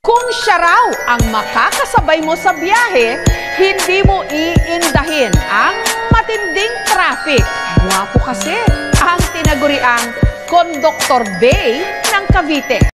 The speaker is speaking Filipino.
Kung siya raw ang makakasabay mo sa biyahe, hindi mo iindahin ang matinding traffic. Guwapo kasi ang tinaguriang Conductor Bay ng Cavite.